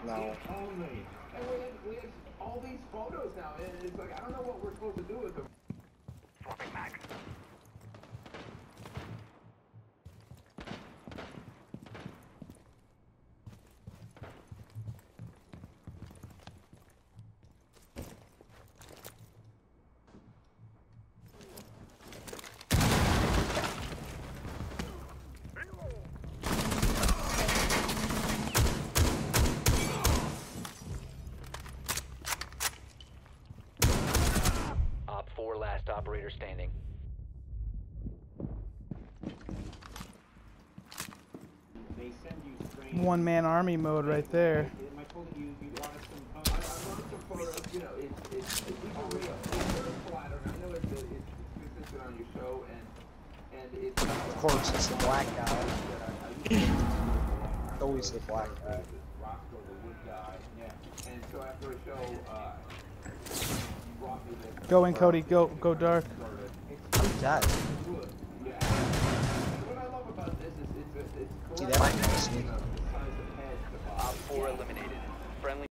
No. Only. And we have all these photos now, and it's like, I don't know what we're supposed to do with them. Swapping max. Op 4, last operator standing. They send you strange... One-man army mode right there. Am I told you wanted some photos? I wanted some photos, you know, it's real. It's very flattering. I know it's consistent on your show, and it's... Of course, it's the black guy. Always the black guy. Roscoe, the wood guy, yeah. And so after a show, you brought me this... Go in, Cody. Go dark. I'm dead. Wood, yeah. And what I love about this is it's See, that might be you know, the size of heads, the Op 4 eliminated. Friendly.